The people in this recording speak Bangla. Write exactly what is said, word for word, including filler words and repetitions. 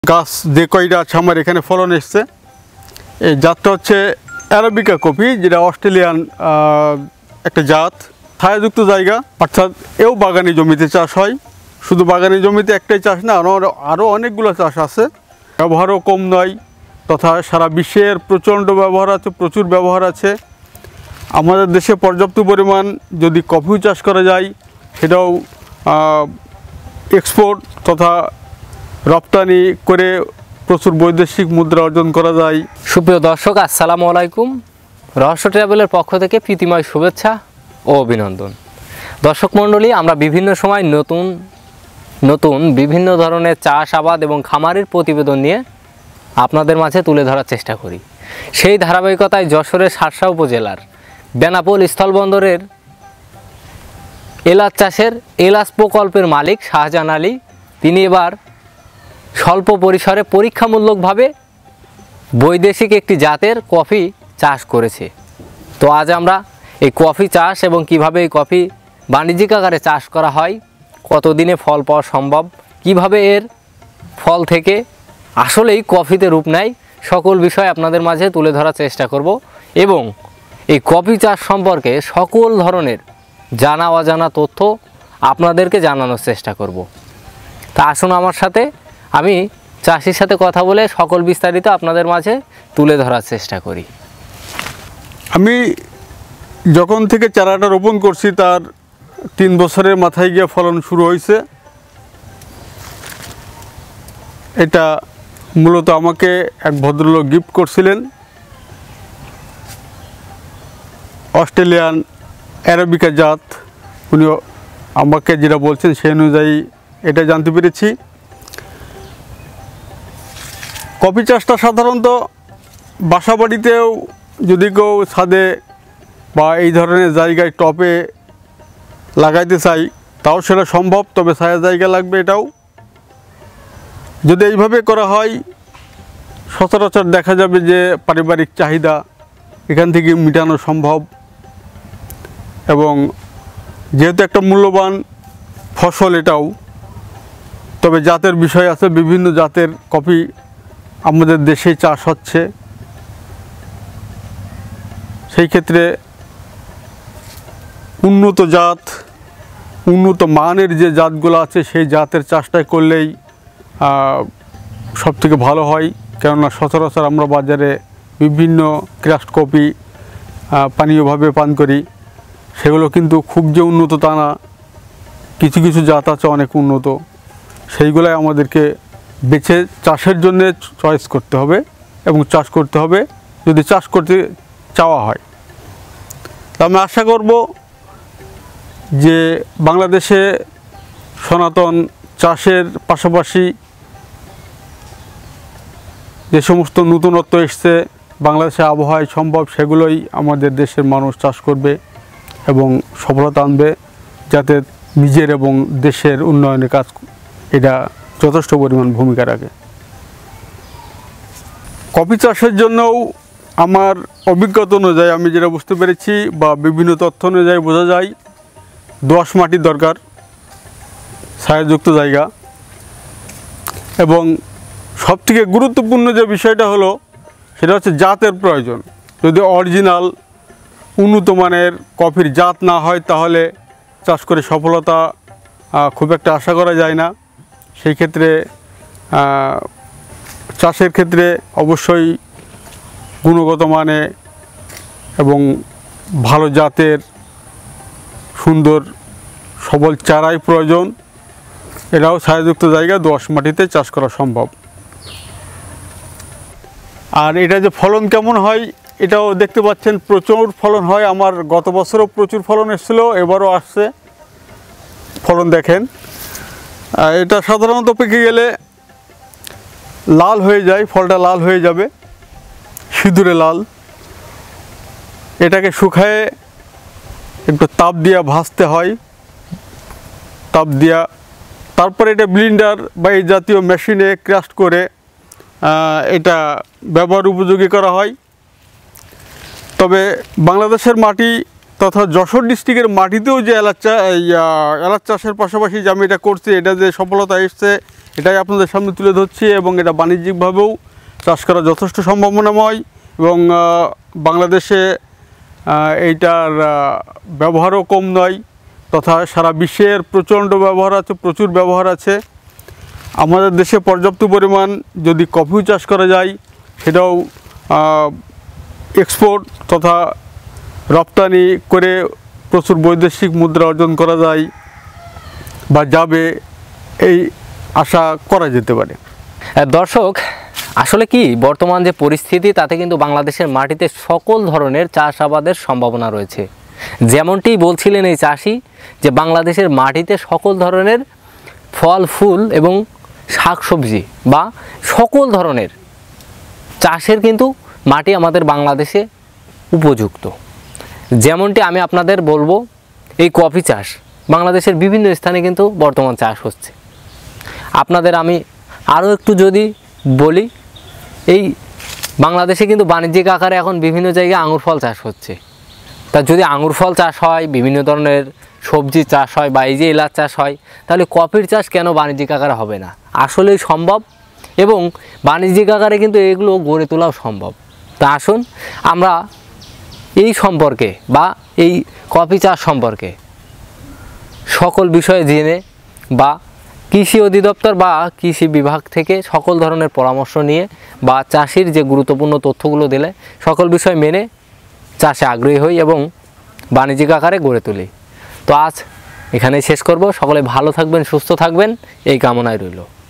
গাছ যে কয়টা আছে আমার এখানে ফলন এসছে। এই জাতটা হচ্ছে অ্যারাবিকা কফি, যেটা অস্ট্রেলিয়ান একটা জাত। ছায়াযুক্ত জায়গা, অর্থাৎ এও বাগানি জমিতে চাষ হয়। শুধু বাগানি জমিতে একটাই চাষ না, আরও আরও অনেকগুলো চাষ আছে। ব্যবহারও কম নয়, তথা সারা বিশ্বের প্রচণ্ড ব্যবহার আছে, প্রচুর ব্যবহার আছে। আমাদের দেশে পর্যাপ্ত পরিমাণ যদি কফি চাষ করা যায়, সেটাও এক্সপোর্ট তথা রপ্তানি করে প্রচুর বৈদেশিক মুদ্রা অর্জন করা যায়। সুপ্রিয় দর্শক, আসসালামু আলাইকুম। রহস্য ট্রাভেলের পক্ষ থেকে প্রীতিময় শুভেচ্ছা ও অভিনন্দন। দর্শক মণ্ডলী, আমরা বিভিন্ন সময় নতুন নতুন বিভিন্ন ধরনের চাষ আবাদ এবং খামারের প্রতিবেদন নিয়ে আপনাদের মাঝে তুলে ধরার চেষ্টা করি। সেই ধারাবাহিকতায় যশোরের শার্শা উপজেলার বেনাপোল স্থলবন্দরের এলাচ চাষের এলাচ প্রকল্পের মালিক শাহজাহান আলী, তিনি এবার স্বল্প পরিসরে পরীক্ষামূলকভাবে বৈদেশিক একটি জাতের কফি চাষ করেছে। তো আজ আমরা এই কফি চাষ এবং কিভাবে এই কফি বাণিজ্যিক আকারে চাষ করা হয়, কতদিনে ফল পাওয়া সম্ভব, কিভাবে এর ফল থেকে আসলেই কফিতে রূপ নেয়, সকল বিষয় আপনাদের মাঝে তুলে ধরার চেষ্টা করব এবং এই কফি চাষ সম্পর্কে সকল ধরনের জানা অজানা তথ্য আপনাদেরকে জানানোর চেষ্টা করব। তা আসুন আমার সাথে, আমি চাষির সাথে কথা বলে সকল বিস্তারিত আপনাদের মাঝে তুলে ধরার চেষ্টা করি। আমি যখন থেকে চারাটা রোপণ করছি তার তিন বছরের মাথায় গিয়ে ফলন শুরু হয়েছে। এটা মূলত আমাকে এক ভদ্রলোক গিফট করছিলেন। অস্ট্রেলিয়ান অ্যারাবিকা জাত, উনি আমাকে যেটা বলছেন সেই অনুযায়ী এটা জানতে পেরেছি। কফি চাষটা সাধারণত বাসা বাড়িতেও যদি কেউ ছাদে বা এই ধরনের জায়গায় টবে লাগাইতে চাই তাও সেটা সম্ভব, তবে ছায়া জায়গা লাগবে। এটাও যদি এইভাবে করা হয়, সচরাচর দেখা যাবে যে পারিবারিক চাহিদা এখান থেকে মেটানো সম্ভব। এবং যেহেতু একটা মূল্যবান ফসল এটাও, তবে জাতের বিষয় আছে, বিভিন্ন জাতের কফি আমাদের দেশে চাষ হচ্ছে। সেই ক্ষেত্রে উন্নত জাত, উন্নত মানের যে জাতগুলো আছে সেই জাতের চাষটা করলেই সব থেকে ভালো হয়। কেননা সচরাচর আমরা বাজারে বিভিন্ন ক্রাফট কফি পানীয়ভাবে পান করি, সেগুলো কিন্তু খুব যে উন্নত তা না। কিছু কিছু জাত আছে অনেক উন্নত, সেইগুলাই আমাদেরকে বেছে চাষের জন্যে চয়েস করতে হবে এবং চাষ করতে হবে যদি চাষ করতে চাওয়া হয়। তা আমি আশা করব যে বাংলাদেশে সনাতন চাষের পাশাপাশি যে সমস্ত নতুনত্ব এসছে বাংলাদেশে আবহাওয়ায় সম্ভব, সেগুলোই আমাদের দেশের মানুষ চাষ করবে এবং সফলতা আনবে, যাতে নিজের এবং দেশের উন্নয়নে কাজ এটা যথেষ্ট পরিমাণ ভূমিকা রাখে। কফি চাষের জন্যও আমার অভিজ্ঞতা অনুযায়ী আমি যেটা বুঝতে পেরেছি বা বিভিন্ন তথ্য অনুযায়ী বোঝা যায়, দোআঁশ মাটির দরকার, ছায়াযুক্ত জায়গা, এবং সবথেকে গুরুত্বপূর্ণ যে বিষয়টা হলো সেটা হচ্ছে জাতের প্রয়োজন। যদি অরিজিনাল উন্নত মানের কফির জাত না হয় তাহলে চাষ করে সফলতা খুব একটা আশা করা যায় না। সেই ক্ষেত্রে চাষের ক্ষেত্রে অবশ্যই গুণগত মানে এবং ভালো জাতের সুন্দর সবল চারাই প্রয়োজন। এটাও ছায়াযুক্ত জায়গা দোআঁশ মাটিতে চাষ করা সম্ভব। আর এটা যে ফলন কেমন হয় এটাও দেখতে পাচ্ছেন, প্রচুর ফলন হয়। আমার গত বছরও প্রচুর ফলন এসেছিলো, এবারও আসছে। ফলন দেখেন, এটা সাধারণত পেকে গেলে লাল হয়ে যায়, ফলটা লাল হয়ে যাবে, সিঁদুরে লাল। এটাকে শুকায়ে একটু তাপ দিয়া ভাজতে হয়, তাপ দিয়া তারপরে এটা ব্লিন্ডার বা এই জাতীয় মেশিনে ক্রাশ করে এটা ব্যবহার উপযোগী করা হয়। তবে বাংলাদেশের মাটি তথা যশোর ডিস্ট্রিক্টের মাটিতেও যে এলাচ চা এই এলাচ চাষের পাশাপাশি যে আমি এটা করছি, এটা যে সফলতা এসছে এটাই আপনাদের সামনে তুলে ধরছি। এবং এটা বাণিজ্যিকভাবেও চাষ করা যথেষ্ট সম্ভাবনাময় এবং বাংলাদেশে এইটার ব্যবহারও কম নয়, তথা সারা বিশ্বের প্রচণ্ড ব্যবহার আছে, প্রচুর ব্যবহার আছে। আমাদের দেশে পর্যাপ্ত পরিমাণ যদি কফিও চাষ করা যায়, সেটাও এক্সপোর্ট তথা রপ্তানি করে প্রচুর বৈদেশিক মুদ্রা অর্জন করা যায় বা যাবে, এই আশা করা যেতে পারে। দর্শক, আসলে কি বর্তমান যে পরিস্থিতি তাতে কিন্তু বাংলাদেশের মাটিতে সকল ধরনের চাষাবাদের সম্ভাবনা রয়েছে। যেমনটি বলছিলেন এই চাষি যে বাংলাদেশের মাটিতে সকল ধরনের ফল ফুল এবং শাকসবজি বা সকল ধরনের চাষের কিন্তু মাটি আমাদের বাংলাদেশে উপযুক্ত। যেমনটি আমি আপনাদের বলবো, এই কফি চাষ বাংলাদেশের বিভিন্ন স্থানে কিন্তু বর্তমান চাষ হচ্ছে। আপনাদের আমি আরও একটু যদি বলি, এই বাংলাদেশে কিন্তু বাণিজ্যিক আকারে এখন বিভিন্ন জায়গায় আঙুর ফল চাষ হচ্ছে। তা যদি আঙুর ফল চাষ হয়, বিভিন্ন ধরনের সবজি চাষ হয় বা এই যে এলাচ চাষ হয়, তাহলে কফির চাষ কেন বাণিজ্যিক আকারে হবে না? আসলেই সম্ভব এবং বাণিজ্যিক আকারে কিন্তু এগুলো গড়ে তোলাও সম্ভব। তা আসুন আমরা এই সম্পর্কে বা এই কফি চাষ সম্পর্কে সকল বিষয়ে জেনে বা কৃষি অধিদপ্তর বা কৃষি বিভাগ থেকে সকল ধরনের পরামর্শ নিয়ে বা চাষির যে গুরুত্বপূর্ণ তথ্যগুলো দিলে সকল বিষয় মেনে চাষে আগ্রহী হই এবং বাণিজ্যিক আকারে গড়ে তুলি। তো আজ এখানেই শেষ করব। সকলে ভালো থাকবেন, সুস্থ থাকবেন, এই কামনায় রইল।